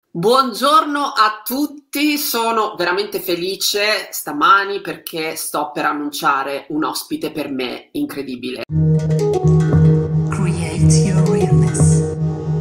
Buongiorno a tutti, sono veramente felice stamani perché sto per annunciare un ospite per me incredibile. Create your realness.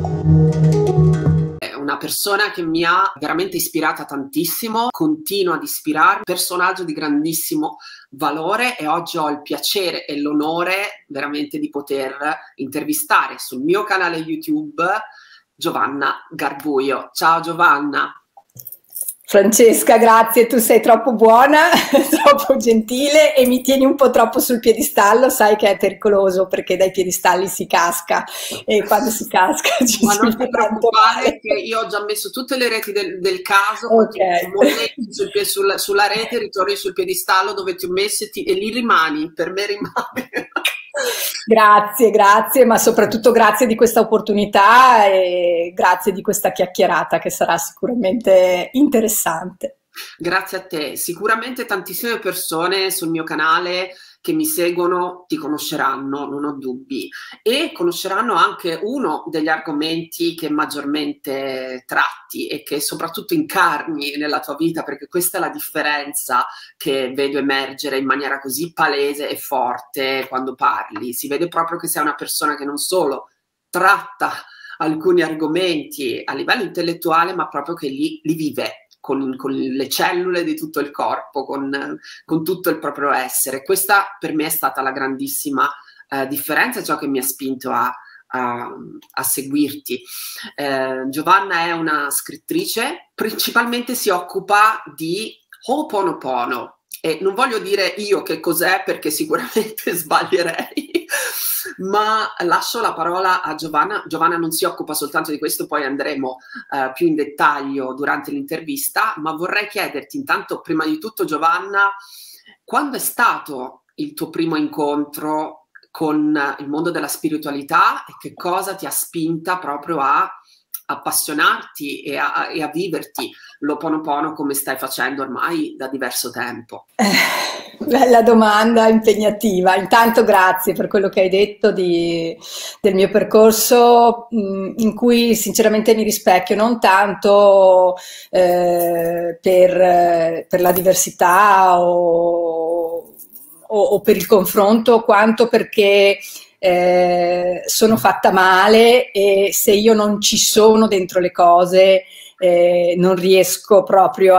È una persona che mi ha veramente ispirata tantissimo, continua ad ispirarmi, un personaggio di grandissimo valore e oggi ho il piacere e l'onore veramente di poter intervistare sul mio canale YouTube Giovanna Garbuio. Ciao Giovanna. Francesca, grazie, tu sei troppo buona, troppo gentile e mi tieni un po' troppo sul piedistallo, sai che è pericoloso perché dai piedistalli si casca e quando si casca ci Ma si non fa ti tanto preoccupare male. che io ho già messo tutte le reti del caso, poi Ok. tu molletti sulla rete, ritorni sul piedistallo dove ti ho messo e lì rimani, per me rimani. Grazie, grazie, ma soprattutto grazie di questa opportunità e grazie di questa chiacchierata che sarà sicuramente interessante. Grazie a te. Sicuramente tantissime persone sul mio canale che mi seguono ti conosceranno, non ho dubbi, e conosceranno anche uno degli argomenti che maggiormente tratti e che soprattutto incarni nella tua vita, perché questa è la differenza che vedo emergere in maniera così palese e forte quando parli. Si vede proprio che sei una persona che non solo tratta alcuni argomenti a livello intellettuale, ma proprio che li vive con le cellule di tutto il corpo, con tutto il proprio essere. Questa per me è stata la grandissima differenza, ciò che mi ha spinto a seguirti. Giovanna è una scrittrice, principalmente si occupa di Ho'oponopono. E non voglio dire io che cos'è perché sicuramente sbaglierei, ma lascio la parola a Giovanna. Giovanna non si occupa soltanto di questo, poi andremo più in dettaglio durante l'intervista, ma vorrei chiederti intanto, prima di tutto, Giovanna, quando è stato il tuo primo incontro con il mondo della spiritualità e che cosa ti ha spinta proprio a appassionarti e a viverti l'Ho'oponopono come stai facendo ormai da diverso tempo? Bella domanda, impegnativa. Intanto grazie per quello che hai detto del mio percorso, in cui sinceramente mi rispecchio, non tanto per la diversità o per il confronto, quanto perché sono fatta male e se io non ci sono dentro le cose non riesco proprio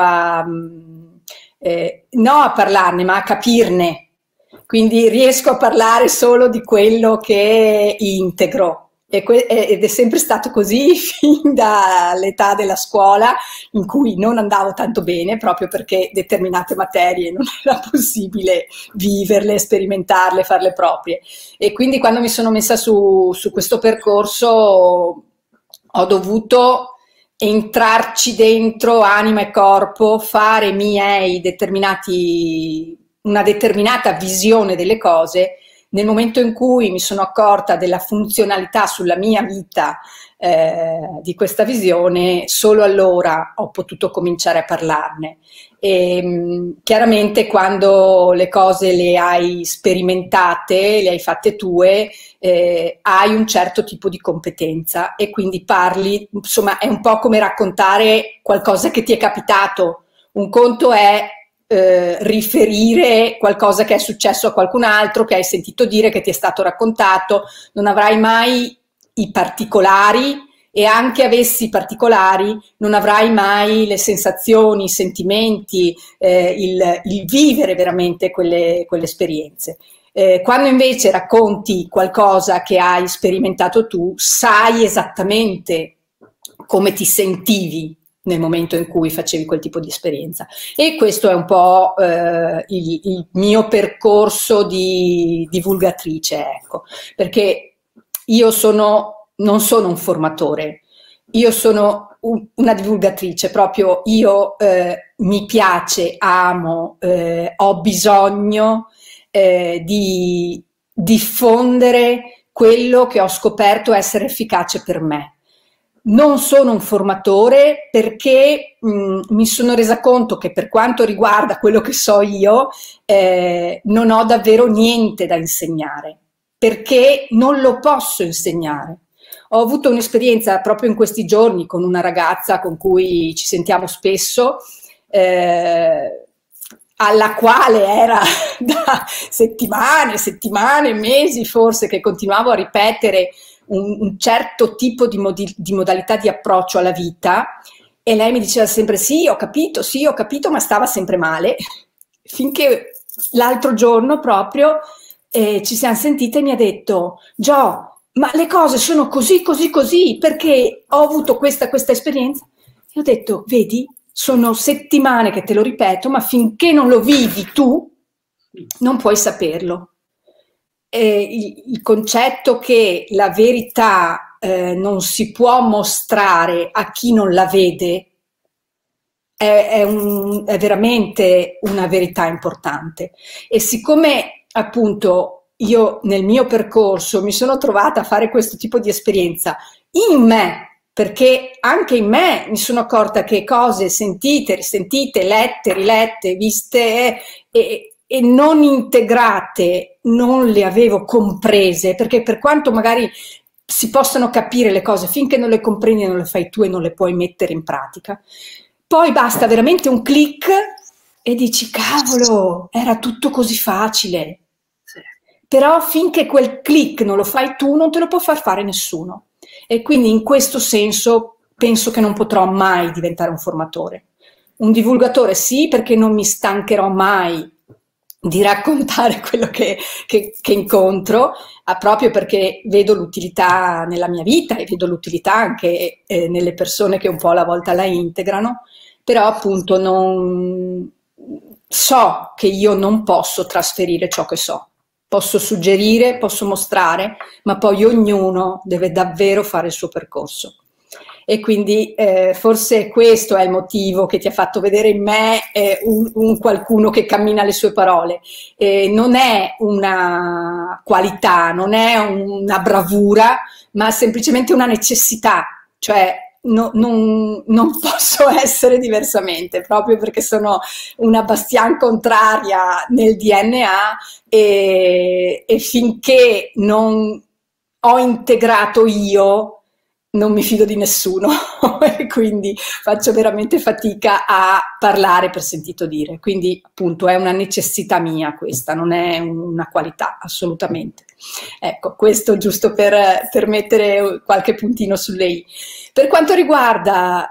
no a parlarne, ma a capirne. Quindi riesco a parlare solo di quello che integro. Ed è sempre stato così fin dall'età della scuola, in cui non andavo tanto bene proprio perché determinate materie non era possibile viverle, sperimentarle, farle proprie. E quindi quando mi sono messa su questo percorso ho dovuto entrarci dentro anima e corpo, fare una determinata visione delle cose. Nel momento in cui mi sono accorta della funzionalità sulla mia vita di questa visione, solo allora ho potuto cominciare a parlarne. E chiaramente quando le cose le hai sperimentate, le hai fatte tue, hai un certo tipo di competenza e quindi parli, insomma è un po' come raccontare qualcosa che ti è capitato. Un conto è riferire qualcosa che è successo a qualcun altro, che hai sentito dire, che ti è stato raccontato, non avrai mai i particolari e anche avessi i particolari non avrai mai le sensazioni, i sentimenti, il vivere veramente quelle esperienze. Quando invece racconti qualcosa che hai sperimentato tu, sai esattamente come ti sentivi nel momento in cui facevi quel tipo di esperienza. E questo è un po' il mio percorso di divulgatrice, ecco, perché io non sono un formatore, io sono una divulgatrice, proprio io mi piace, amo, ho bisogno di diffondere quello che ho scoperto essere efficace per me. Non sono un formatore perché mi sono resa conto che per quanto riguarda quello che so io, non ho davvero niente da insegnare, perché non lo posso insegnare. Ho avuto un'esperienza proprio in questi giorni con una ragazza con cui ci sentiamo spesso, alla quale era da settimane, mesi forse, che continuavo a ripetere un certo tipo di modalità di approccio alla vita, e lei mi diceva sempre sì, ho capito, ma stava sempre male, finché l'altro giorno proprio ci siamo sentite e mi ha detto: Gio, ma le cose sono così, perché ho avuto questa esperienza. E ho detto: vedi, sono settimane che te lo ripeto, ma finché non lo vivi tu, non puoi saperlo. Il concetto che la verità non si può mostrare a chi non la vede è veramente una verità importante. E siccome appunto io nel mio percorso mi sono trovata a fare questo tipo di esperienza in me, perché anche in me mi sono accorta che cose sentite, risentite, lette, rilette, viste e non integrate non le avevo comprese, perché per quanto magari si possano capire le cose, finché non le comprendi non le fai tu e non le puoi mettere in pratica, poi basta veramente un click e dici: cavolo, era tutto così facile. Però finché quel click non lo fai tu, non te lo può far fare nessuno. E quindi in questo senso penso che non potrò mai diventare un formatore. Un divulgatore sì, perché non mi stancherò mai di raccontare quello che incontro, proprio perché vedo l'utilità nella mia vita e vedo l'utilità anche nelle persone che un po' alla volta la integrano, però appunto non so che io non posso trasferire ciò che so. Posso suggerire, posso mostrare, ma poi ognuno deve davvero fare il suo percorso. E quindi forse questo è il motivo che ti ha fatto vedere in me un qualcuno che cammina le sue parole. Non è una qualità, non è una bravura, ma semplicemente una necessità. Cioè non posso essere diversamente, proprio perché sono una bastian contraria nel DNA e finché non ho integrato io non mi fido di nessuno e quindi faccio veramente fatica a parlare per sentito dire. Quindi appunto è una necessità mia questa, non è una qualità assolutamente. Ecco, questo giusto per mettere qualche puntino sulle i. Per quanto riguarda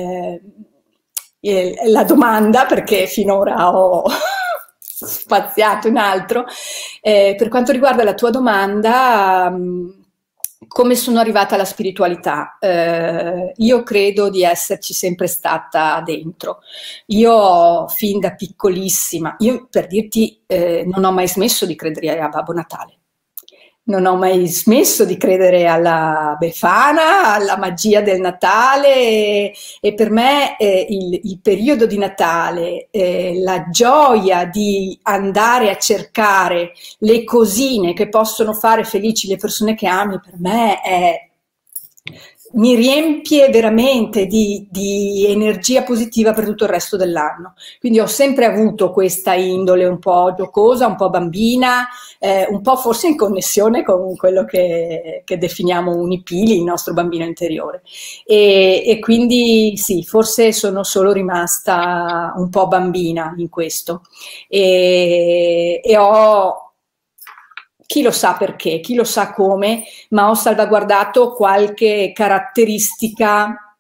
la domanda, perché finora ho spaziato in altro, per quanto riguarda la tua domanda, come sono arrivata alla spiritualità? Io credo di esserci sempre stata dentro. Io fin da piccolissima, io per dirti, non ho mai smesso di credere a Babbo Natale. Non ho mai smesso di credere alla Befana, alla magia del Natale e per me il periodo di Natale, la gioia di andare a cercare le cosine che possono fare felici le persone che ami, per me mi riempie veramente di energia positiva per tutto il resto dell'anno. Quindi ho sempre avuto questa indole un po' giocosa, un po' bambina, un po' forse in connessione con quello che definiamo un ipili, il nostro bambino interiore. E quindi sì, forse sono solo rimasta un po' bambina in questo. E ho... Chi lo sa perché, chi lo sa come, ma ho salvaguardato qualche caratteristica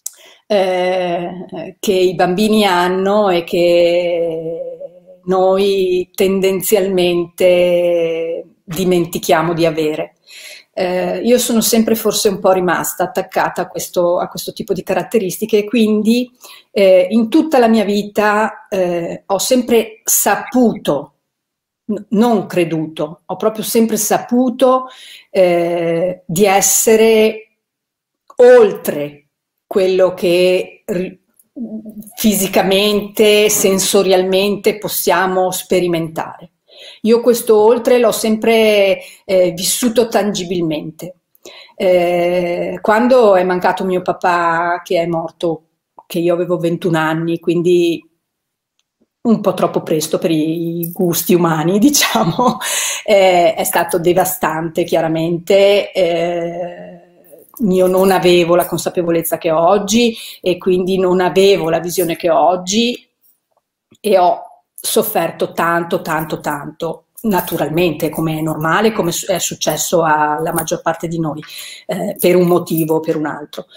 che i bambini hanno e che noi tendenzialmente dimentichiamo di avere. Io sono sempre forse un po' rimasta attaccata a questo tipo di caratteristiche e quindi in tutta la mia vita ho sempre saputo, non creduto, ho proprio sempre saputo di essere oltre quello che fisicamente, sensorialmente possiamo sperimentare. Io questo oltre l'ho sempre vissuto tangibilmente. Quando è mancato mio papà, che è morto, che io avevo 21 anni, quindi un po' troppo presto per i gusti umani, diciamo, è stato devastante chiaramente, io non avevo la consapevolezza che ho oggi e quindi non avevo la visione che ho oggi e ho sofferto tanto, tanto, tanto, naturalmente, come è normale, come è successo alla maggior parte di noi, per un motivo o per un altro.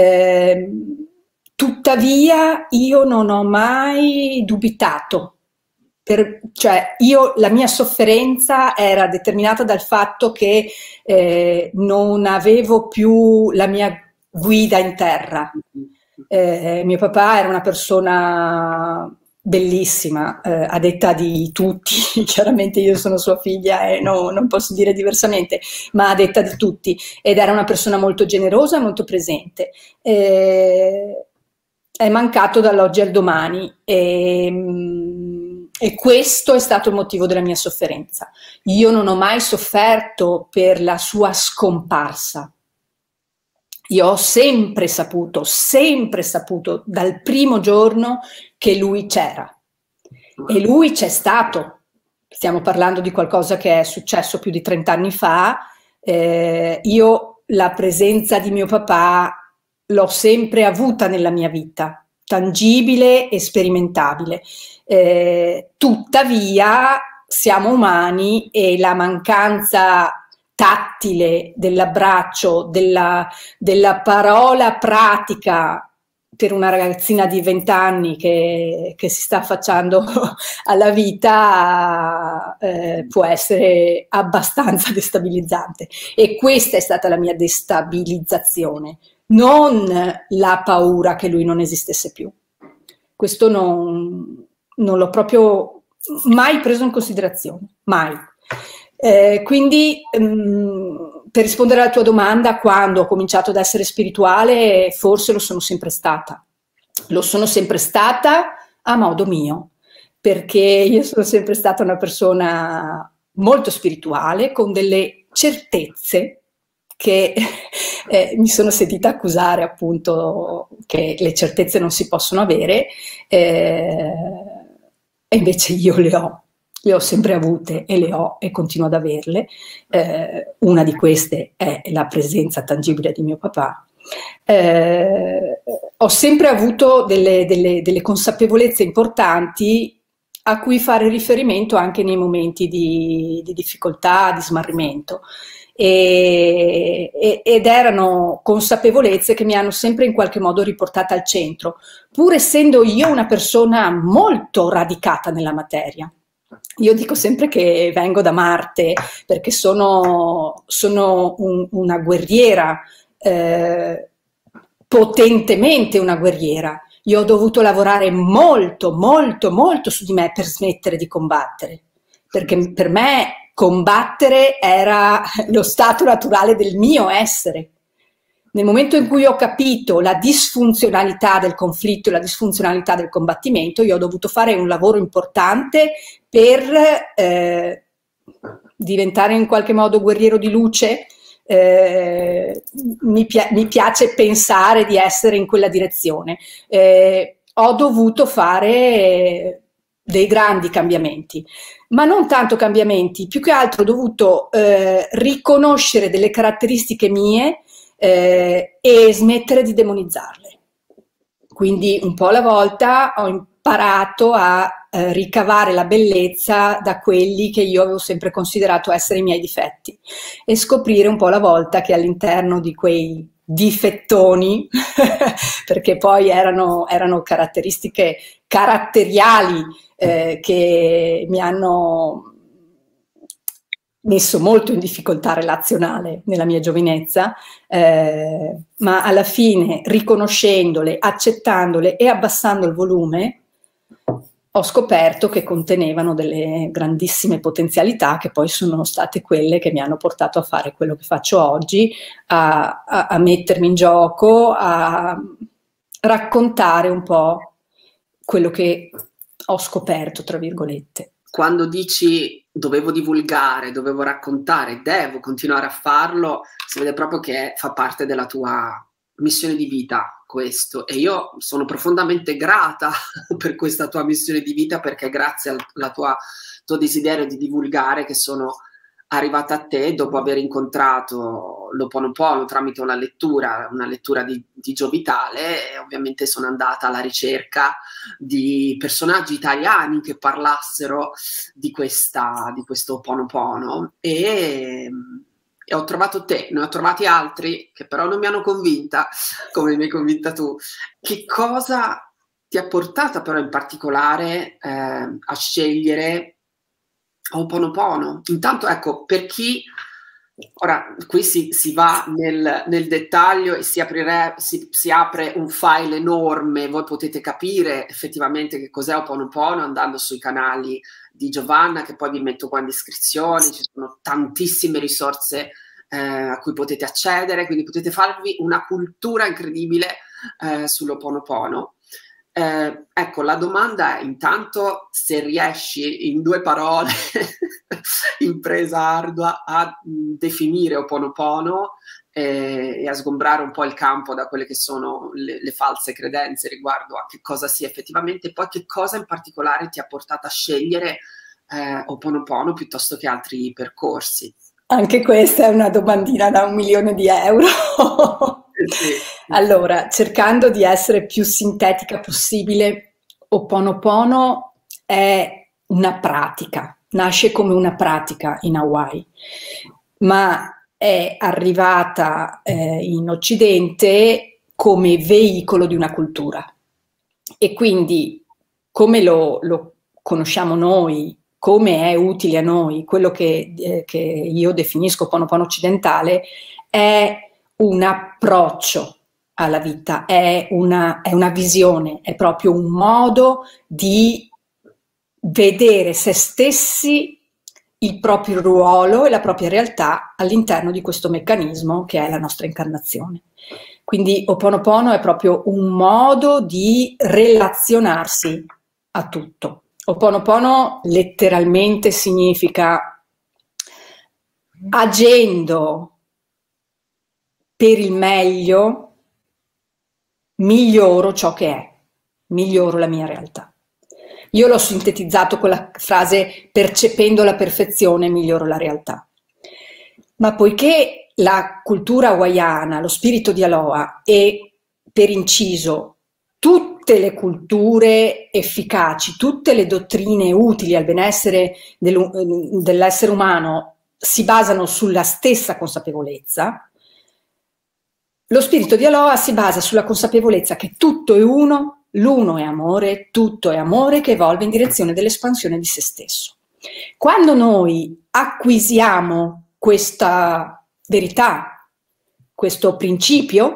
Tuttavia io non ho mai dubitato, cioè la mia sofferenza era determinata dal fatto che non avevo più la mia guida in terra. Mio papà era una persona bellissima, a detta di tutti, chiaramente io sono sua figlia e non posso dire diversamente, ma a detta di tutti, ed era una persona molto generosa, molto presente. È mancato dall'oggi al domani e questo è stato il motivo della mia sofferenza. Io non ho mai sofferto per la sua scomparsa. Io ho sempre saputo dal primo giorno che lui c'era e lui c'è stato. Stiamo parlando di qualcosa che è successo più di 30 anni fa. Io la presenza di mio papà l'ho sempre avuta nella mia vita, tangibile e sperimentabile. Tuttavia siamo umani e la mancanza tattile dell'abbraccio, della parola pratica per una ragazzina di 20 anni che si sta affacciando alla vita può essere abbastanza destabilizzante, e questa è stata la mia destabilizzazione, non la paura che lui non esistesse più. Questo non l'ho proprio mai preso in considerazione, mai. Quindi per rispondere alla tua domanda, quando ho cominciato ad essere spirituale, forse lo sono sempre stata. Lo sono sempre stata a modo mio, perché io sono sempre stata una persona molto spirituale, con delle certezze che mi sono sentita accusare, appunto, che le certezze non si possono avere, e invece io le ho. Le ho sempre avute e le ho e continuo ad averle. Una di queste è la presenza tangibile di mio papà. Ho sempre avuto delle consapevolezze importanti a cui fare riferimento anche nei momenti di difficoltà, di smarrimento. Ed erano consapevolezze che mi hanno sempre in qualche modo riportata al centro, pur essendo io una persona molto radicata nella materia. Io dico sempre che vengo da Marte perché sono una guerriera, potentemente una guerriera. Io ho dovuto lavorare molto, molto, molto su di me per smettere di combattere, perché per me combattere era lo stato naturale del mio essere. Nel momento in cui ho capito la disfunzionalità del conflitto e la disfunzionalità del combattimento, io ho dovuto fare un lavoro importante per diventare in qualche modo guerriero di luce. Mi piace pensare di essere in quella direzione. Ho dovuto fare dei grandi cambiamenti, ma non tanto cambiamenti, più che altro ho dovuto riconoscere delle caratteristiche mie e smettere di demonizzarle. Quindi un po' alla volta ho imparato a ricavare la bellezza da quelli che io avevo sempre considerato essere i miei difetti e scoprire un po' alla volta che all'interno di quei difettoni perché poi erano caratteristiche caratteriali che mi hanno messo molto in difficoltà relazionale nella mia giovinezza, ma alla fine, riconoscendole, accettandole e abbassando il volume, ho scoperto che contenevano delle grandissime potenzialità che poi sono state quelle che mi hanno portato a fare quello che faccio oggi, a mettermi in gioco, a raccontare un po' quello che ho scoperto, tra virgolette. Quando dici dovevo divulgare, dovevo raccontare, devo continuare a farlo, si vede proprio che fa parte della tua missione di vita questo, e io sono profondamente grata per questa tua missione di vita, perché grazie al tuo desiderio di divulgare che sono arrivata a te dopo aver incontrato l'Ho'oponopono tramite una lettura di Giovitale, e ovviamente sono andata alla ricerca di personaggi italiani che parlassero di questo Ho'oponopono, e ho trovato te, ne ho trovati altri che però non mi hanno convinta come mi hai convinta tu. Che cosa ti ha portata però in particolare a scegliere Ho'oponopono? Intanto, ecco, per chi ora qui si va nel dettaglio e si apre un file enorme. Voi potete capire effettivamente che cos'è Ho'oponopono andando sui canali di Giovanna, che poi vi metto qua in descrizione. Ci sono tantissime risorse a cui potete accedere, quindi potete farvi una cultura incredibile sull'Ho'oponopono. Ecco, la domanda è intanto se riesci in 2 parole, impresa ardua, a definire Ho'oponopono e a sgombrare un po' il campo da quelle che sono le false credenze riguardo a che cosa sia effettivamente, e poi che cosa in particolare ti ha portato a scegliere Ho'oponopono piuttosto che altri percorsi. Anche questa è una domandina da €1.000.000. Sì. Allora, cercando di essere più sintetica possibile, Ho'oponopono è una pratica, nasce come una pratica in Hawaii, ma è arrivata in Occidente come veicolo di una cultura, e quindi come lo conosciamo noi, come è utile a noi, quello che io definisco Ho'oponopono occidentale, è un approccio alla vita, è una visione, è proprio un modo di vedere se stessi, il proprio ruolo e la propria realtà all'interno di questo meccanismo che è la nostra incarnazione. Quindi Ho'oponopono è proprio un modo di relazionarsi a tutto. Ho'oponopono letteralmente significa agendo per il meglio, miglioro ciò che è, miglioro la mia realtà. Io l'ho sintetizzato con la frase percependo la perfezione, miglioro la realtà. Ma poiché la cultura hawaiana, lo spirito di Aloha e per inciso tutte le culture efficaci, tutte le dottrine utili al benessere dell'essere umano si basano sulla stessa consapevolezza, lo spirito di Aloha si basa sulla consapevolezza che tutto è uno, l'uno è amore, tutto è amore che evolve in direzione dell'espansione di se stesso. Quando noi acquisiamo questa verità, questo principio,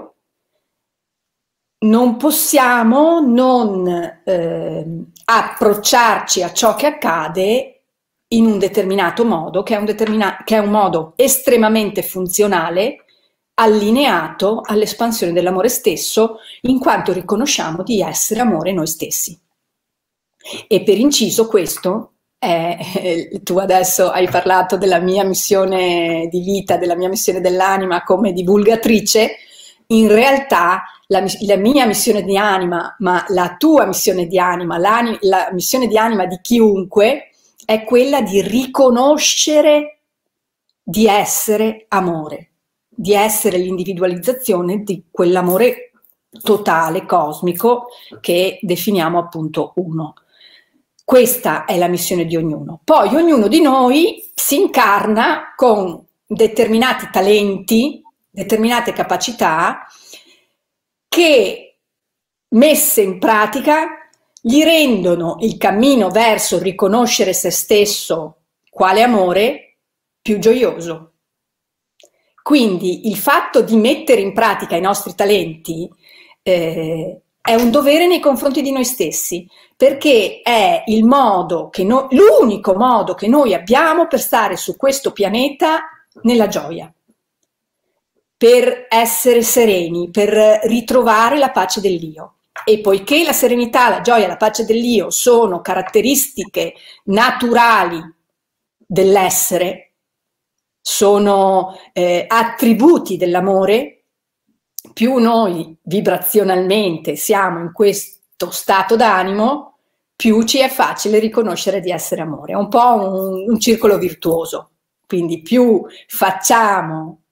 non possiamo non approcciarci a ciò che accade in un determinato modo, che è un modo estremamente funzionale, allineato all'espansione dell'amore stesso, in quanto riconosciamo di essere amore noi stessi. E per inciso questo è, tu adesso hai parlato della mia missione di vita, della mia missione dell'anima come divulgatrice. In realtà la mia missione di anima, ma la tua missione di anima, la missione di anima di chiunque, è quella di riconoscere di essere amore, di essere l'individualizzazione di quell'amore totale, cosmico, che definiamo appunto uno. Questa è la missione di ognuno. Poi ognuno di noi si incarna con determinati talenti, determinate capacità che messe in pratica gli rendono il cammino verso riconoscere se stesso quale amore più gioioso. Quindi il fatto di mettere in pratica i nostri talenti è un dovere nei confronti di noi stessi, perché è il modo che l'unico modo che noi abbiamo per stare su questo pianeta nella gioia, per essere sereni, per ritrovare la pace dell'io. E poiché la serenità, la gioia, la pace dell'io sono caratteristiche naturali dell'essere, sono attributi dell'amore, più noi vibrazionalmente siamo in questo stato d'animo, più ci è facile riconoscere di essere amore. È un po' un circolo virtuoso. Quindi più facciamo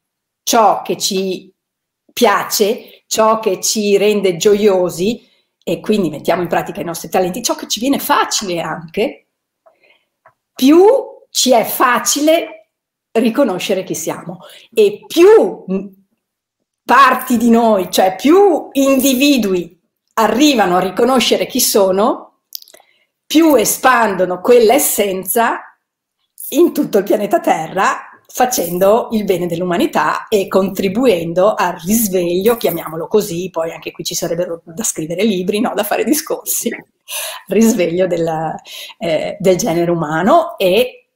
ciò che ci piace, ciò che ci rende gioiosi, e quindi mettiamo in pratica i nostri talenti, ciò che ci viene facile anche, più ci è facile riconoscere chi siamo, e più parti di noi, cioè più individui arrivano a riconoscere chi sono, più espandono quella essenza in tutto il pianeta Terra, facendo il bene dell'umanità e contribuendo al risveglio, chiamiamolo così, poi anche qui ci sarebbero da scrivere libri, no? Da fare discorsi, risveglio del genere umano e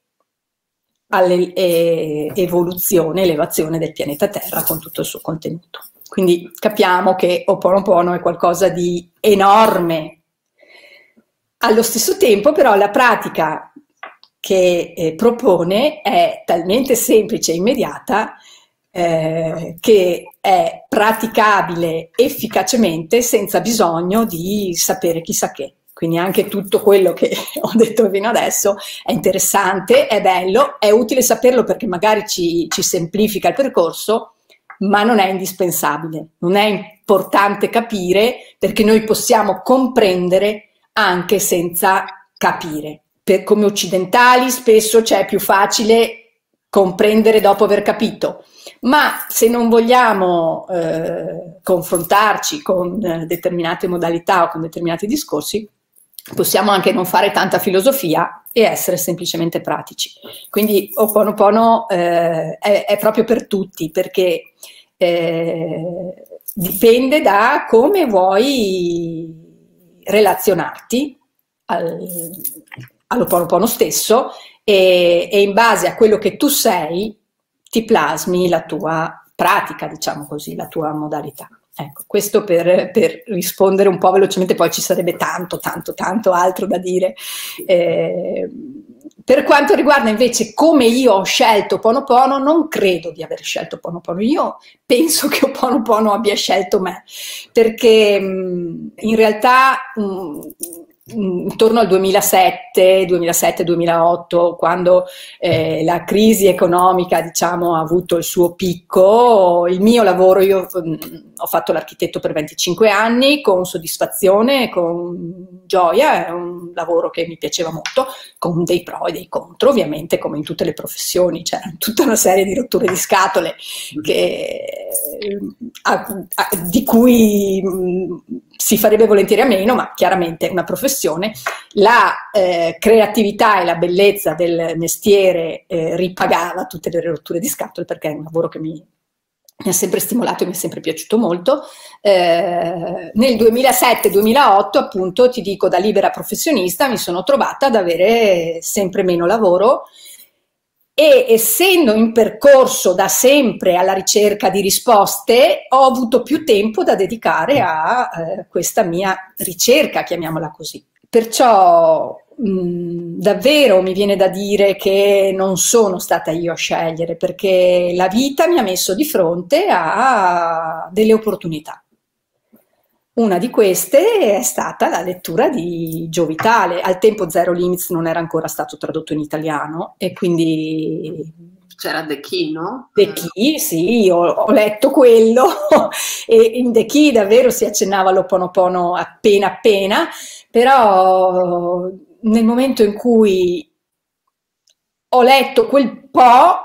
all'evoluzione, elevazione del pianeta Terra con tutto il suo contenuto. Quindi capiamo che Ho'oponopono è qualcosa di enorme. Allo stesso tempo però la pratica che propone è talmente semplice e immediata che è praticabile efficacemente senza bisogno di sapere chissà che. Quindi anche tutto quello che ho detto fino adesso è interessante, è bello, è utile saperlo perché magari ci semplifica il percorso, ma non è indispensabile, non è importante capire perché noi possiamo comprendere anche senza capire. Come occidentali spesso c'è più facile comprendere dopo aver capito, ma se non vogliamo confrontarci con determinate modalità o con determinati discorsi, possiamo anche non fare tanta filosofia e essere semplicemente pratici. Quindi Ho'oponopono è proprio per tutti, perché dipende da come vuoi relazionarti all'Ho'oponopono stesso e in base a quello che tu sei ti plasmi la tua pratica, diciamo così, la tua modalità. Ecco, questo per rispondere un po' velocemente, poi ci sarebbe tanto altro da dire. Per quanto riguarda invece come io ho scelto Ho'oponopono, non credo di aver scelto Ho'oponopono, io penso che Ho'oponopono abbia scelto me, perché in realtà intorno al 2007-2008, quando la crisi economica, diciamo, ha avuto il suo picco, il mio lavoro, io ho fatto l'architetto per 25 anni con soddisfazione, con gioia, è un lavoro che mi piaceva molto, con dei pro e dei contro, ovviamente, come in tutte le professioni, c'è tutta una serie di rotture di scatole di cui si farebbe volentieri a meno, ma chiaramente è una professione. La creatività e la bellezza del mestiere ripagava tutte le rotture di scatole, perché è un lavoro che mi ha sempre stimolato e mi è sempre piaciuto molto. Nel 2007-2008, appunto, ti dico, da libera professionista mi sono trovata ad avere sempre meno lavoro, e essendo in percorso da sempre alla ricerca di risposte, ho avuto più tempo da dedicare a questa mia ricerca, chiamiamola così. Perciò davvero mi viene da dire che non sono stata io a scegliere, perché la vita mi ha messo di fronte a delle opportunità. Una di queste è stata la lettura di Joe Vitale. Al tempo Zero Limits non era ancora stato tradotto in italiano, e quindi c'era The Key, no? The Key, sì, ho letto quello e in The Key davvero si accennava all'Ho'oponopono appena, però nel momento in cui ho letto quel po',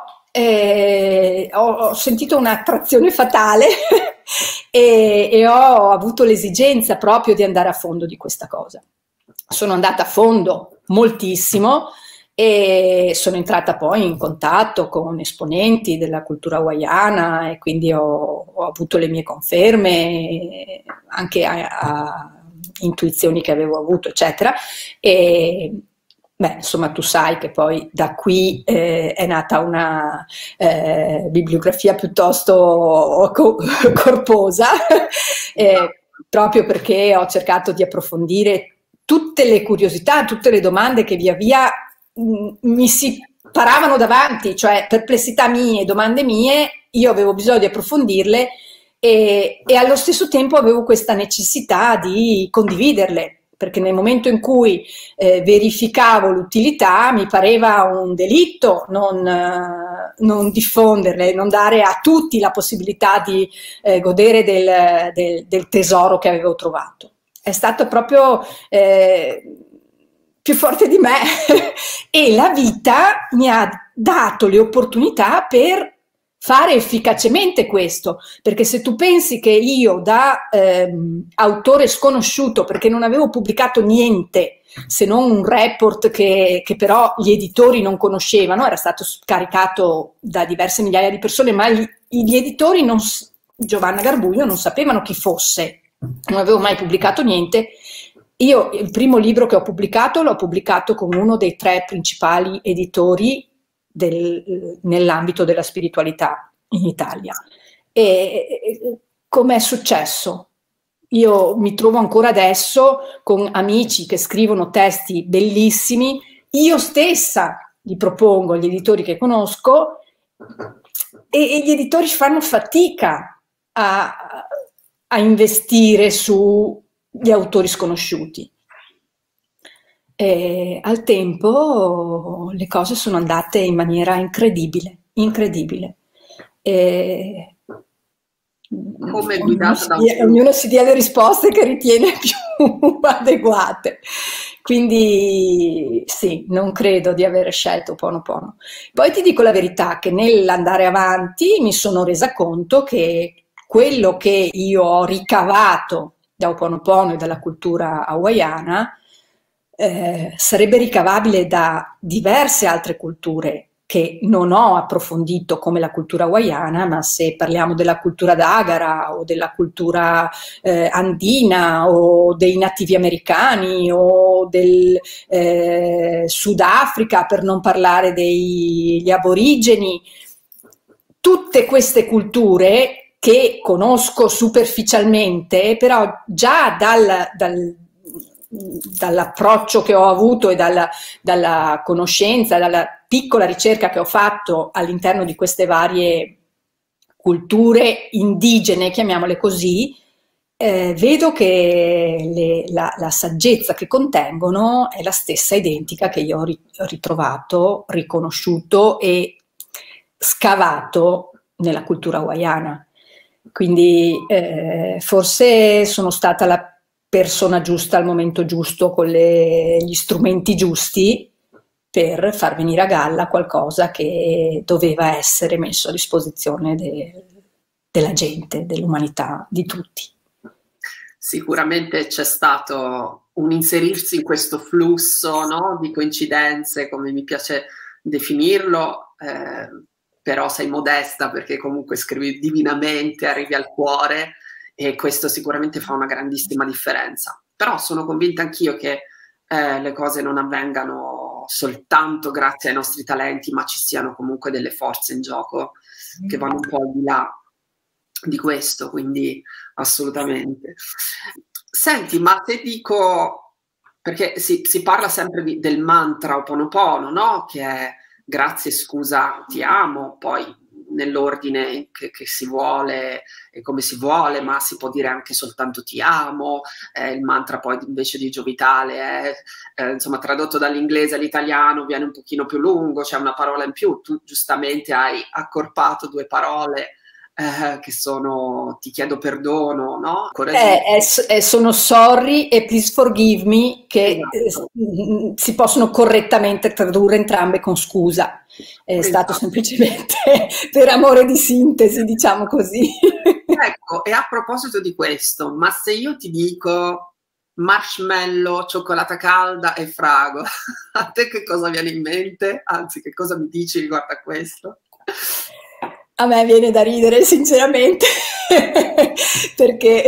ho sentito un'attrazione fatale e ho avuto l'esigenza proprio di andare a fondo di questa cosa. Sono andata a fondo moltissimo e sono entrata poi in contatto con esponenti della cultura hawaiana, e quindi ho avuto le mie conferme anche a intuizioni che avevo avuto, eccetera. E beh, insomma, tu sai che poi da qui è nata una bibliografia piuttosto corposa, proprio perché ho cercato di approfondire tutte le curiosità, tutte le domande che via via mi si paravano davanti, cioè perplessità mie, domande mie, io avevo bisogno di approfondirle e allo stesso tempo avevo questa necessità di condividerle, perché nel momento in cui verificavo l'utilità mi pareva un delitto non diffonderle, non dare a tutti la possibilità di godere del tesoro che avevo trovato. È stato proprio più forte di me e la vita mi ha dato le opportunità per fare efficacemente questo, perché se tu pensi che io da autore sconosciuto, perché non avevo pubblicato niente se non un report che però gli editori non conoscevano, era stato scaricato da diverse migliaia di persone, ma gli editori, Giovanna Garbuglio, non sapevano chi fosse, non avevo mai pubblicato niente. Io il primo libro che ho pubblicato l'ho pubblicato con uno dei 3 principali editori nell'ambito della spiritualità in Italia. E com'è successo? Io mi trovo ancora adesso con amici che scrivono testi bellissimi, io stessa li propongo agli editori che conosco e gli editori fanno fatica a investire sugli autori sconosciuti. E al tempo le cose sono andate in maniera incredibile. Come guidata da ognuno si dia le risposte che ritiene più adeguate. Quindi sì, non credo di aver scelto Ho'oponopono. Poi ti dico la verità, che nell'andare avanti mi sono resa conto che quello che io ho ricavato da Ho'oponopono e dalla cultura hawaiana sarebbe ricavabile da diverse altre culture che non ho approfondito come la cultura hawaiana, ma se parliamo della cultura d'Agara o della cultura andina o dei nativi americani o del Sudafrica, per non parlare degli aborigeni, tutte queste culture che conosco superficialmente, però già dall'approccio che ho avuto e dalla conoscenza, dalla piccola ricerca che ho fatto all'interno di queste varie culture indigene, chiamiamole così, vedo che la saggezza che contengono è la stessa identica che io ho ritrovato, riconosciuto e scavato nella cultura hawaiana. Quindi forse sono stata la persona giusta al momento giusto, con gli strumenti giusti per far venire a galla qualcosa che doveva essere messo a disposizione della gente, dell'umanità, di tutti. Sicuramente c'è stato un inserirsi in questo flusso, no, di coincidenze, come mi piace definirlo, però sei modesta perché comunque scrivi divinamente, arrivi al cuore, e questo sicuramente fa una grandissima differenza. Però sono convinta anch'io che le cose non avvengano soltanto grazie ai nostri talenti, ma ci siano comunque delle forze in gioco che vanno un po' al di là di questo, quindi assolutamente. Senti, ma te dico, perché si parla sempre del mantra Ho'oponopono, no? Che è grazie, scusa, ti amo, poi nell'ordine che si vuole e come si vuole, ma si può dire anche soltanto ti amo. Il mantra poi invece di Giovitale è insomma tradotto dall'inglese all'italiano, viene un pochino più lungo, c'è una parola in più. Tu giustamente hai accorpato 2 parole che sono ti chiedo perdono, no? Sono sorry e please forgive me, che si possono correttamente tradurre entrambe con scusa. È stato semplicemente per amore di sintesi, diciamo così. Ecco, e a proposito di questo, ma se io ti dico marshmallow, cioccolata calda e frago, a te che cosa viene in mente? Anzi, che cosa mi dici riguardo a questo? A me viene da ridere, sinceramente, perché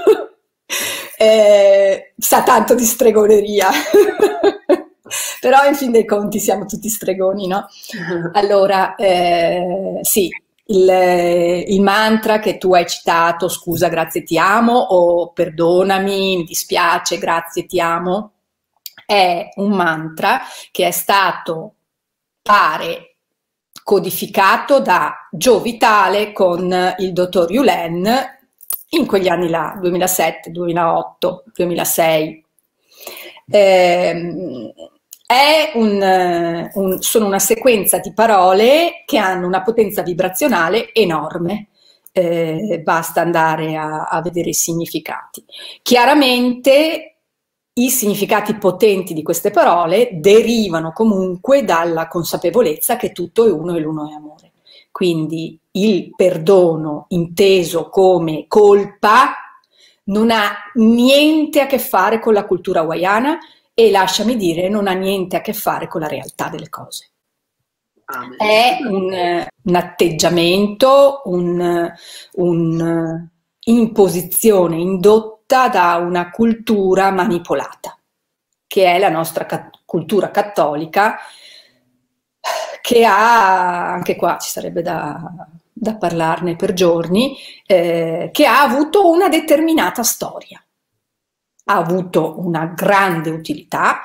sa tanto di stregoneria. Però in fin dei conti siamo tutti stregoni, no? Allora, sì, il mantra che tu hai citato, scusa, grazie, ti amo, o perdonami, mi dispiace, grazie, ti amo, è un mantra che è stato, pare, codificato da Joe Vitale con il dottor Yulin in quegli anni là, 2007, 2008, 2006. sono una sequenza di parole che hanno una potenza vibrazionale enorme. Basta andare a vedere i significati. Chiaramente i significati potenti di queste parole derivano comunque dalla consapevolezza che tutto è uno e l'uno è amore. Quindi il perdono inteso come colpa non ha niente a che fare con la cultura hawaiana e, lasciami dire, non ha niente a che fare con la realtà delle cose. È un atteggiamento, un'imposizione indotta da una cultura manipolata, che è la nostra cultura cattolica, che ha, anche qua ci sarebbe da parlarne per giorni, che ha avuto una determinata storia, ha avuto una grande utilità.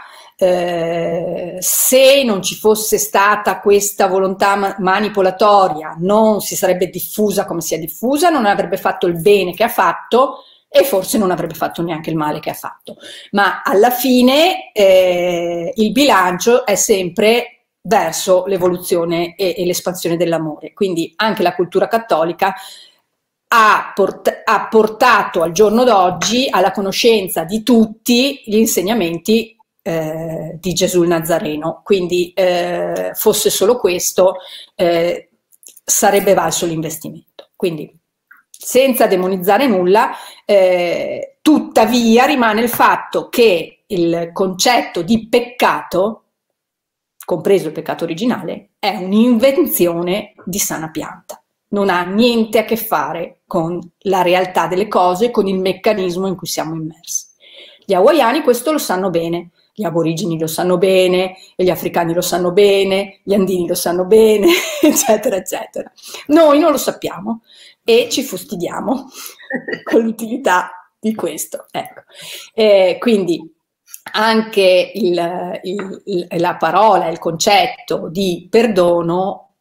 Se non ci fosse stata questa volontà manipolatoria, non si sarebbe diffusa come si è diffusa, non avrebbe fatto il bene che ha fatto e forse non avrebbe fatto neanche il male che ha fatto. Ma alla fine il bilancio è sempre verso l'evoluzione e l'espansione dell'amore. Quindi anche la cultura cattolica ha portato al giorno d'oggi alla conoscenza di tutti gli insegnamenti di Gesù il Nazareno. Quindi fosse solo questo, sarebbe valso l'investimento. Quindi, senza demonizzare nulla, tuttavia rimane il fatto che il concetto di peccato, compreso il peccato originale, è un'invenzione di sana pianta. Non ha niente a che fare con la realtà delle cose, con il meccanismo in cui siamo immersi. Gli hawaiani questo lo sanno bene, gli aborigeni lo sanno bene, gli africani lo sanno bene, gli andini lo sanno bene, eccetera, eccetera. Noi non lo sappiamo e ci fustidiamo con l'utilità di questo. Ecco. Quindi anche la parola, il concetto di perdono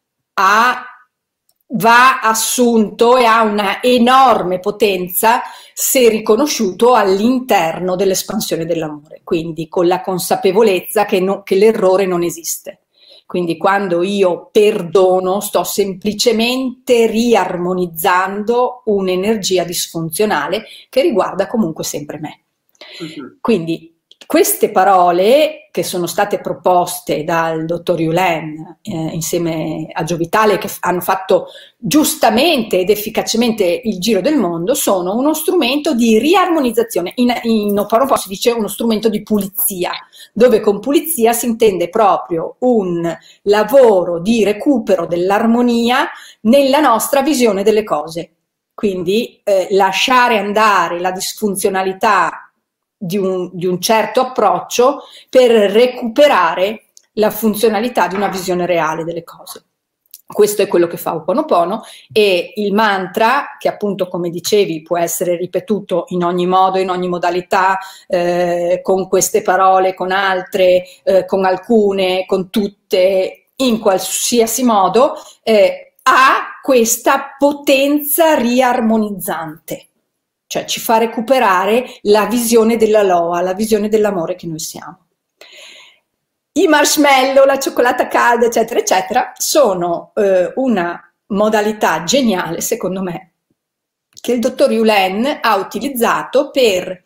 va assunto e ha una enorme potenza se riconosciuto all'interno dell'espansione dell'amore, quindi con la consapevolezza che l'errore non esiste. Quindi quando io perdono sto semplicemente riarmonizzando un'energia disfunzionale che riguarda comunque sempre me. Quindi queste parole che sono state proposte dal dottor Yulin insieme a Gio Vitale, che hanno fatto giustamente ed efficacemente il giro del mondo, sono uno strumento di riarmonizzazione. In Ho'oponopono si dice uno strumento di pulizia, dove con pulizia si intende proprio un lavoro di recupero dell'armonia nella nostra visione delle cose. Quindi lasciare andare la disfunzionalità di un certo approccio per recuperare la funzionalità di una visione reale delle cose. Questo è quello che fa Ho'oponopono, e il mantra, che appunto, come dicevi, può essere ripetuto in ogni modo, in ogni modalità, con queste parole, con altre, con alcune, con tutte, in qualsiasi modo, ha questa potenza riarmonizzante. Cioè ci fa recuperare la visione della Loa, la visione dell'amore che noi siamo. I marshmallow, la cioccolata calda, eccetera, eccetera, sono una modalità geniale, secondo me, che il dottor Yulin ha utilizzato per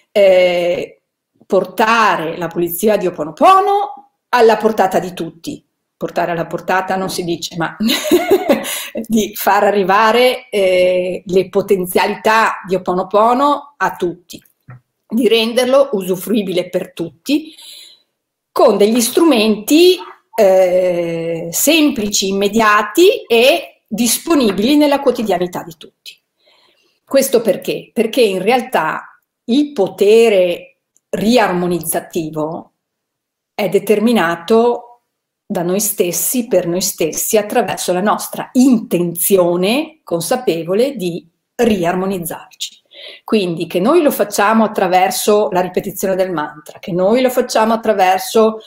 portare la pulizia di Ho'oponopono alla portata di tutti. Portare alla portata non si dice, ma di far arrivare le potenzialità di Ho'oponopono a tutti, di renderlo usufruibile per tutti, con degli strumenti semplici, immediati e disponibili nella quotidianità di tutti. Questo perché? Perché in realtà il potere riarmonizzativo è determinato da noi stessi, per noi stessi, attraverso la nostra intenzione consapevole di riarmonizzarci. Quindi che noi lo facciamo attraverso la ripetizione del mantra, che noi lo facciamo attraverso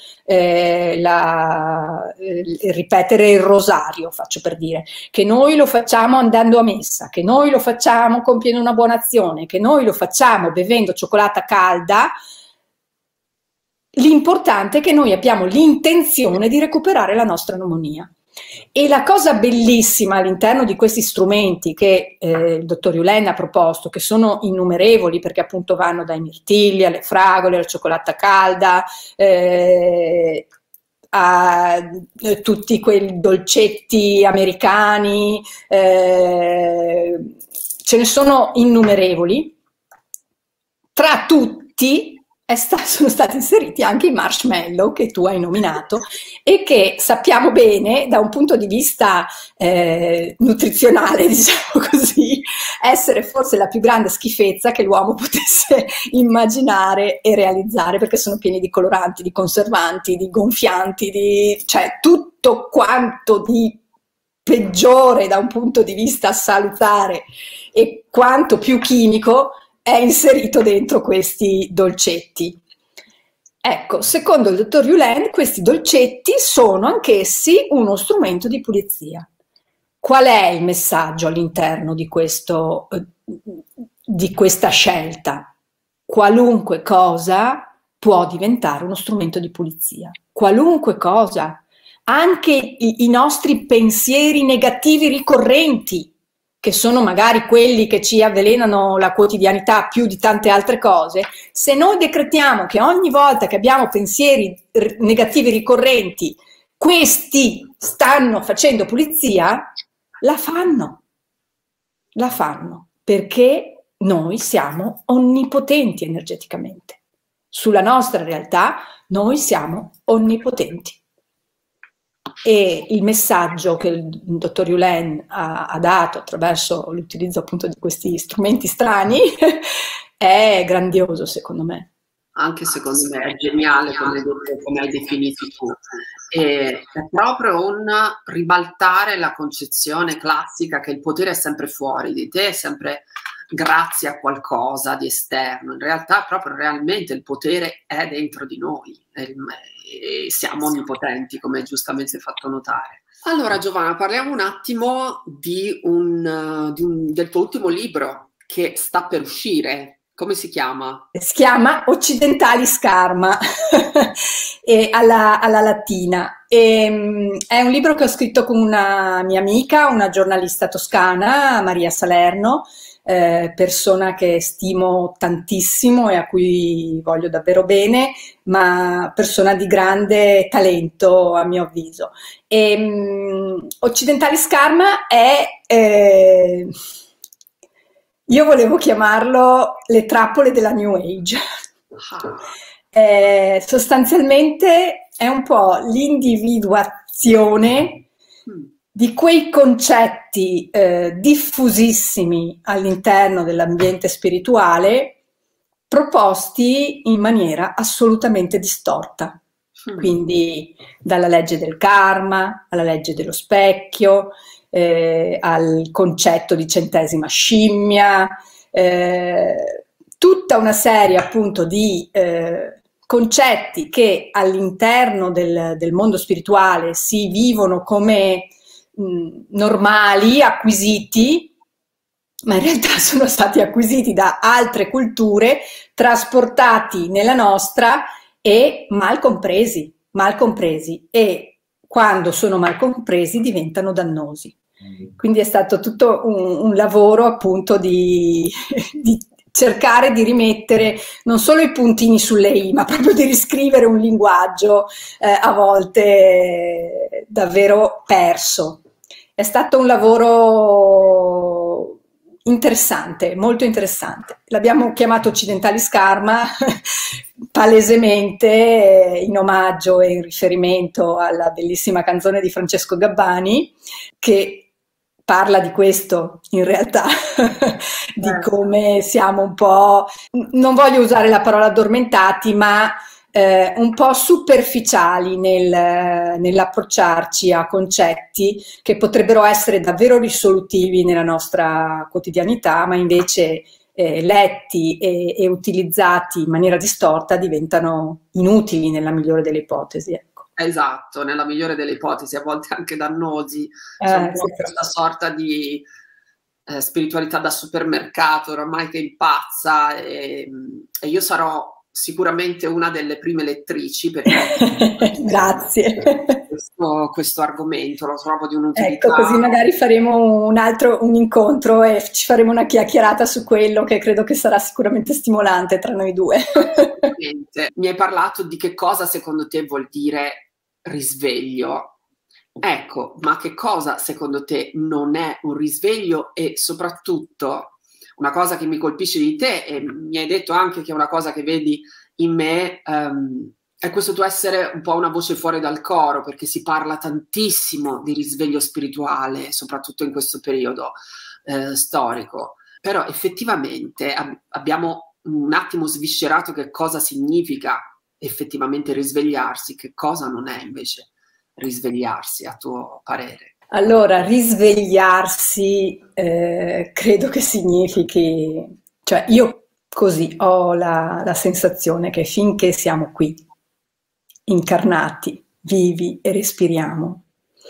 ripetere il rosario, faccio per dire, che noi lo facciamo andando a messa, che noi lo facciamo compiendo una buona azione, che noi lo facciamo bevendo cioccolata calda, L'importante è che noi abbiamo l'intenzione di recuperare la nostra armonia. E la cosa bellissima all'interno di questi strumenti che il dottor Yulen ha proposto, che sono innumerevoli perché appunto vanno dai mirtilli alle fragole, alla cioccolata calda, a tutti quei dolcetti americani, ce ne sono innumerevoli. Tra tutti sono stati inseriti anche i marshmallow che tu hai nominato e che sappiamo bene da un punto di vista nutrizionale, diciamo così, essere forse la più grande schifezza che l'uomo potesse immaginare e realizzare, perché sono pieni di coloranti, di conservanti, di gonfianti, cioè tutto quanto di peggiore da un punto di vista salutare e quanto più chimico è inserito dentro questi dolcetti. Ecco, secondo il dottor Yulen, questi dolcetti sono anch'essi uno strumento di pulizia. Qual è il messaggio all'interno di questa scelta? Qualunque cosa può diventare uno strumento di pulizia. Qualunque cosa. Anche i nostri pensieri negativi ricorrenti, che sono magari quelli che ci avvelenano la quotidianità più di tante altre cose, se noi decretiamo che ogni volta che abbiamo pensieri negativi ricorrenti, questi stanno facendo pulizia, la fanno, perché noi siamo onnipotenti energeticamente. Sulla nostra realtà noi siamo onnipotenti. E il messaggio che il dottor Yulen ha dato attraverso l'utilizzo appunto di questi strumenti strani è grandioso, secondo me. Anche secondo me è geniale, come hai definito tu. È proprio un ribaltare la concezione classica che il potere è sempre fuori di te, è sempre grazie a qualcosa di esterno. In realtà proprio realmente il potere è dentro di noi e siamo onnipotenti, come hai giustamente fatto notare. Allora Giovanna, parliamo un attimo del tuo ultimo libro che sta per uscire. Come si chiama? Si chiama Occidentalis Karma alla latina. È un libro che ho scritto con una mia amica, una giornalista toscana, Maria Salerno, persona che stimo tantissimo e a cui voglio davvero bene, ma persona di grande talento a mio avviso. Occidentalis Karma è... io volevo chiamarlo le trappole della New Age. Sostanzialmente è un po' l'individuazione di quei concetti diffusissimi all'interno dell'ambiente spirituale proposti in maniera assolutamente distorta. Quindi dalla legge del karma alla legge dello specchio, al concetto di centesima scimmia, tutta una serie appunto di concetti che all'interno del mondo spirituale si vivono come normali, acquisiti, ma in realtà sono stati acquisiti da altre culture, trasportati nella nostra e mal compresi, e quando sono mal compresi diventano dannosi. Quindi è stato tutto un lavoro appunto di cercare di rimettere non solo i puntini sulle i, ma proprio di riscrivere un linguaggio a volte davvero perso. È stato un lavoro interessante, molto interessante. L'abbiamo chiamato Occidentalis Karma palesemente in omaggio e in riferimento alla bellissima canzone di Francesco Gabbani, che parla di questo in realtà, di come siamo un po', non voglio usare la parola addormentati, ma un po' superficiali nell'approcciarci a concetti che potrebbero essere davvero risolutivi nella nostra quotidianità, ma invece letti e utilizzati in maniera distorta diventano inutili nella migliore delle ipotesi. Ecco. Esatto, nella migliore delle ipotesi, a volte anche dannosi. Sono questa sorta di spiritualità da supermercato ormai che impazza e io sarò sicuramente una delle prime lettrici perché Grazie. questo argomento lo trovo di un'utilità. Ecco, così magari faremo un incontro e ci faremo una chiacchierata su quello, che credo che sarà sicuramente stimolante tra noi due. Mi hai parlato di che cosa secondo te vuol dire risveglio. Ecco, ma che cosa secondo te non è un risveglio? E soprattutto una cosa che mi colpisce di te, e mi hai detto anche che è una cosa che vedi in me, è questo tuo essere un po' una voce fuori dal coro, perché si parla tantissimo di risveglio spirituale, soprattutto in questo periodo storico. Però effettivamente abbiamo un attimo sviscerato che cosa significa effettivamente risvegliarsi, che cosa non è invece risvegliarsi, a tuo parere? Allora, risvegliarsi credo che significhi, cioè io così ho la sensazione che finché siamo qui, incarnati, vivi e respiriamo,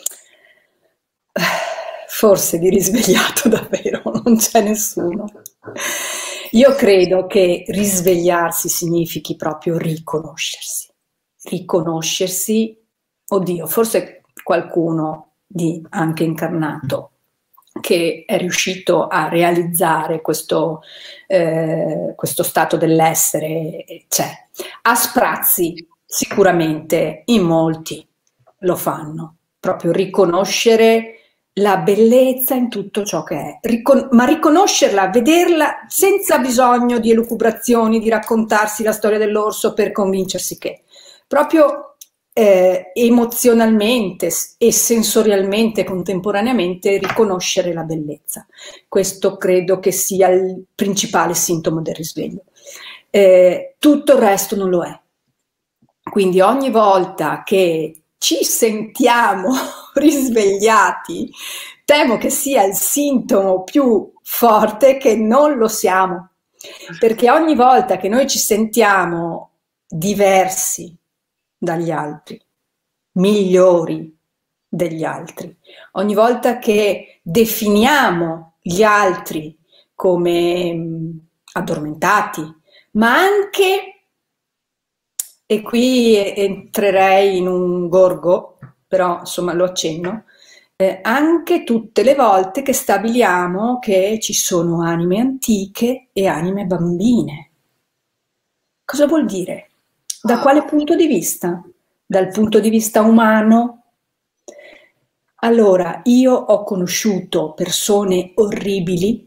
forse di risvegliato davvero non c'è nessuno. Io credo che risvegliarsi significhi proprio riconoscersi. Riconoscersi, oddio, forse qualcuno di anche incarnato che è riuscito a realizzare questo stato dell'essere c'è. A sprazzi sicuramente in molti lo fanno, proprio riconoscere la bellezza in tutto ciò che è, ma riconoscerla, vederla senza bisogno di elucubrazioni, di raccontarsi la storia dell'orso per convincersi che, proprio emozionalmente e sensorialmente contemporaneamente riconoscere la bellezza. Questo credo che sia il principale sintomo del risveglio. Tutto il resto non lo è. Quindi ogni volta che ci sentiamo risvegliati, temo che sia il sintomo più forte che non lo siamo, perché ogni volta che noi ci sentiamo diversi dagli altri, migliori degli altri, ogni volta che definiamo gli altri come addormentati, ma anche, e qui entrerei in un gorgo, però insomma lo accenno, anche tutte le volte che stabiliamo che ci sono anime antiche e anime bambine. Cosa vuol dire? Da quale punto di vista? Dal punto di vista umano? Allora, io ho conosciuto persone orribili,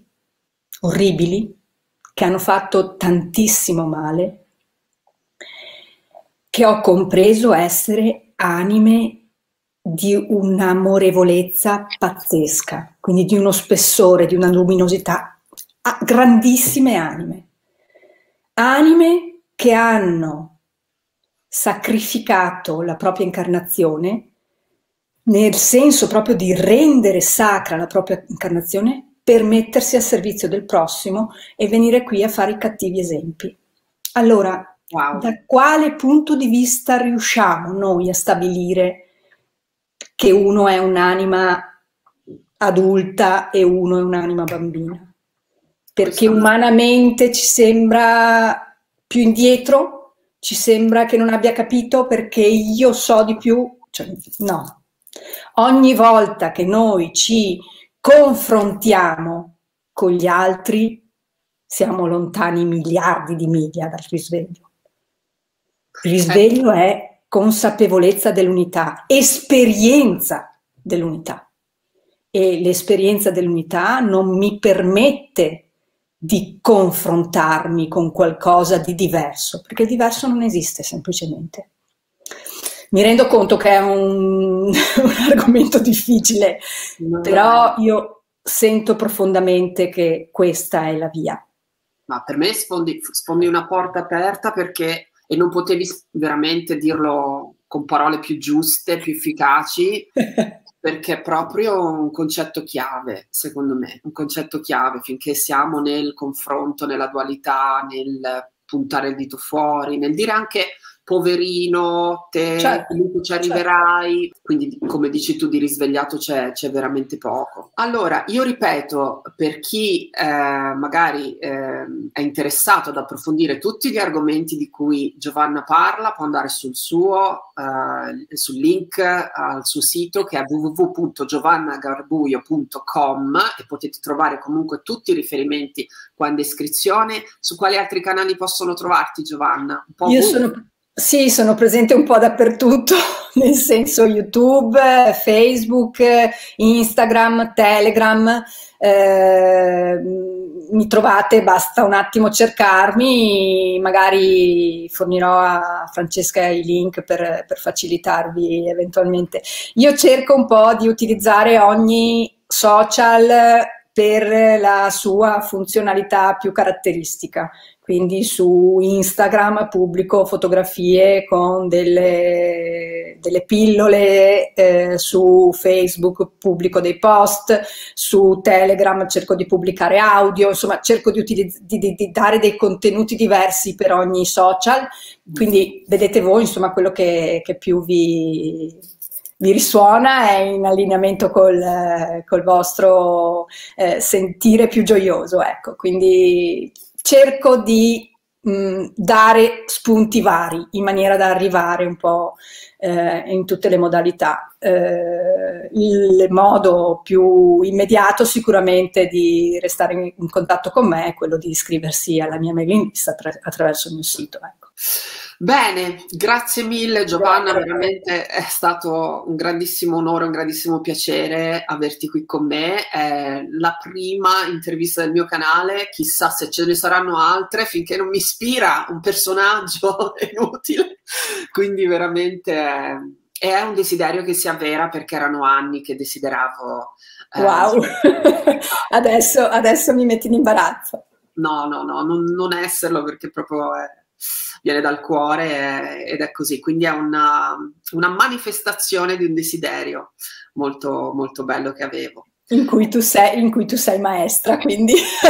che hanno fatto tantissimo male, che ho compreso essere anime di un'amorevolezza pazzesca, quindi di uno spessore, di una luminosità, grandissime anime. Anime che hanno sacrificato la propria incarnazione, nel senso proprio di rendere sacra la propria incarnazione per mettersi a servizio del prossimo e venire qui a fare i cattivi esempi. Allora, wow, da quale punto di vista riusciamo noi a stabilire che uno è un'anima adulta e uno è un'anima bambina? Perché umanamente ci sembra più indietro? Ci sembra che non abbia capito perché io so di più? Cioè, no. Ogni volta che noi ci confrontiamo con gli altri, siamo lontani miliardi di miglia dal risveglio. Il risveglio è consapevolezza dell'unità, esperienza dell'unità. E l'esperienza dell'unità non mi permette di confrontarmi con qualcosa di diverso, perché il diverso non esiste semplicemente. Mi rendo conto che è un argomento difficile, però io sento profondamente che questa è la via. Ma per me sfondi una porta aperta, perché, e non potevi veramente dirlo con parole più giuste, più efficaci, perché è proprio un concetto chiave, secondo me, un concetto chiave finché siamo nel confronto, nella dualità, nel puntare il dito fuori, nel dire anche poverino, te Certo, comunque ci arriverai, quindi come dici tu di risvegliato c'è veramente poco. Allora, io ripeto, per chi magari è interessato ad approfondire tutti gli argomenti di cui Giovanna parla, può andare sul link al suo sito, che è www.giovannagarbuio.com, e potete trovare comunque tutti i riferimenti qua in descrizione. Su quali altri canali possono trovarti, Giovanna? Un po' io ovunque. sì, sono presente un po' dappertutto, nel senso YouTube, Facebook, Instagram, Telegram. Mi trovate, basta un attimo cercarmi, magari fornirò a Francesca i link per facilitarvi eventualmente. Io cerco un po' di utilizzare ogni social per la sua funzionalità più caratteristica. Quindi su Instagram pubblico fotografie con delle pillole, su Facebook pubblico dei post, su Telegram cerco di pubblicare audio, insomma cerco di dare dei contenuti diversi per ogni social, quindi vedete voi insomma quello che più vi risuona, è in allineamento col vostro sentire più gioioso, ecco, quindi cerco di dare spunti vari in maniera da arrivare un po' in tutte le modalità. Il modo più immediato sicuramente di restare in contatto con me è quello di iscriversi alla mia mailing list attraverso il mio sito, ecco. Bene, grazie mille Giovanna, Grazie. veramente è stato un grandissimo onore, un grandissimo piacere averti qui con me. È la prima intervista del mio canale, chissà se ce ne saranno altre finché non mi ispira un personaggio inutile, quindi veramente è un desiderio che si avvera, perché erano anni che desideravo. Wow, adesso mi metti in imbarazzo. No, non esserlo, perché proprio viene dal cuore ed è così, quindi è una manifestazione di un desiderio molto, molto bello che avevo. In cui tu sei maestra, quindi.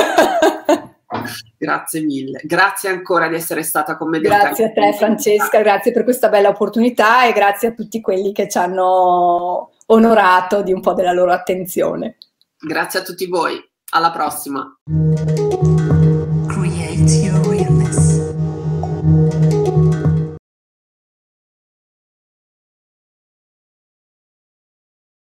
Grazie mille, grazie ancora di essere stata con me. Grazie a te Francesca, grazie per questa bella opportunità e grazie a tutti quelli che ci hanno onorato di un po' della loro attenzione. Grazie a tutti voi, alla prossima.